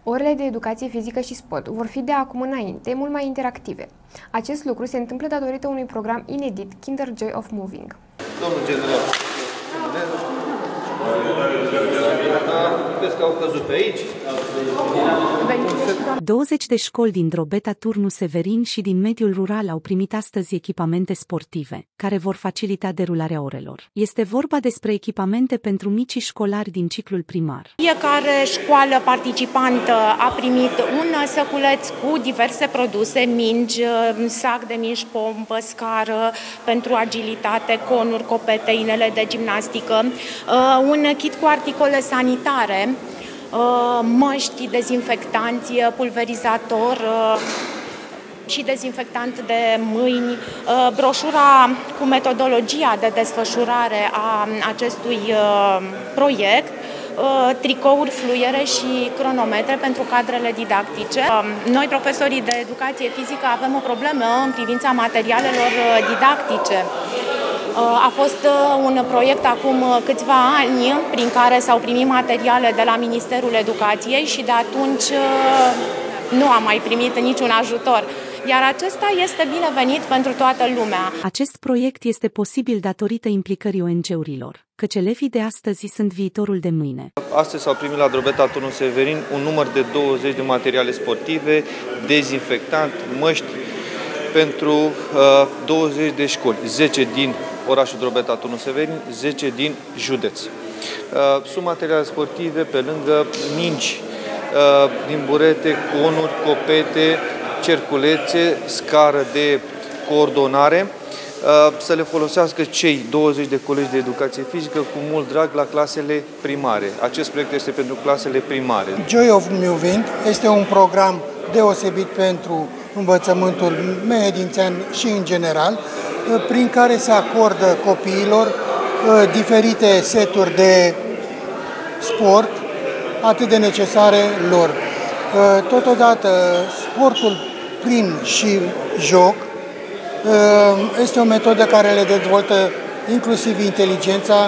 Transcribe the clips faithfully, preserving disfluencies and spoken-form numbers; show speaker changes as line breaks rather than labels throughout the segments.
Orele de educație fizică și sport vor fi de acum înainte mult mai interactive. Acest lucru se întâmplă datorită unui program inedit, Kinder Joy of Moving.
Domnul general, vezi că au căzut pe aici?
douăzeci de școli din Drobeta Turnu Severin și din mediul rural au primit astăzi echipamente sportive, care vor facilita derularea orelor. Este vorba despre echipamente pentru micii școlari din ciclul primar.
Fiecare școală participantă a primit un săculeț cu diverse produse, mingi, sac de mingi, pompă, scară pentru agilitate, conuri, copete, inele de gimnastică, un kit cu articole sanitare, măști, dezinfectanți, pulverizator și dezinfectant de mâini, broșura cu metodologia de desfășurare a acestui proiect, tricouri, fluiere și cronometre pentru cadrele didactice. Noi, profesorii de educație fizică, avem o problemă în privința materialelor didactice. A fost un proiect acum câțiva ani prin care s-au primit materiale de la Ministerul Educației și de atunci nu am mai primit niciun ajutor. Iar acesta este binevenit pentru toată lumea.
Acest proiect este posibil datorită implicării O N G-urilor, căci elevii de astăzi sunt viitorul de mâine.
Astăzi s-au primit la Drobeta Turnu Severin un număr de douăzeci de materiale sportive, dezinfectant, măști pentru uh, douăzeci de școli, zece din orașul Drobeta Turnu Severin, zece din județ. Uh, sunt materiale sportive pe lângă mingi, uh, din burete, conuri, copete, cerculețe, scară de coordonare, să le folosească cei douăzeci de colegi de educație fizică cu mult drag la clasele primare. Acest proiect este pentru clasele primare.
Joy of Moving este un program deosebit pentru învățământul medințean și în general, prin care se acordă copiilor diferite seturi de sport atât de necesare lor. Totodată, sportul prin și joc este o metodă care le dezvoltă inclusiv inteligența,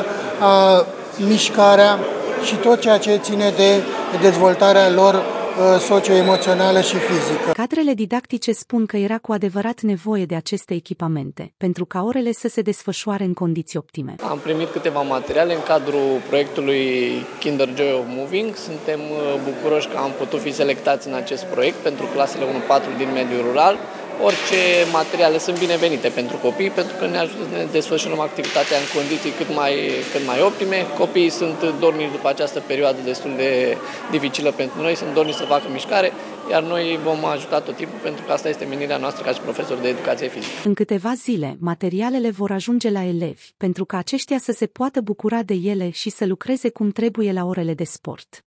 mișcarea și tot ceea ce ține de dezvoltarea lor socioemoțională și fizică.
Cadrele didactice spun că era cu adevărat nevoie de aceste echipamente, pentru ca orele să se desfășoare în condiții optime.
Am primit câteva materiale în cadrul proiectului Kinder Joy of Moving. Suntem bucuroși că am putut fi selectați în acest proiect pentru clasele unu patru din mediul rural. Orice materiale sunt binevenite pentru copii, pentru că ne ajută să ne desfășurăm activitatea în condiții cât mai, cât mai optime. Copiii sunt dorniți după această perioadă destul de dificilă pentru noi, sunt dorniți să facă mișcare, iar noi vom ajuta tot timpul, pentru că asta este menirea noastră ca și profesori de educație fizică.
În câteva zile, materialele vor ajunge la elevi, pentru ca aceștia să se poată bucura de ele și să lucreze cum trebuie la orele de sport.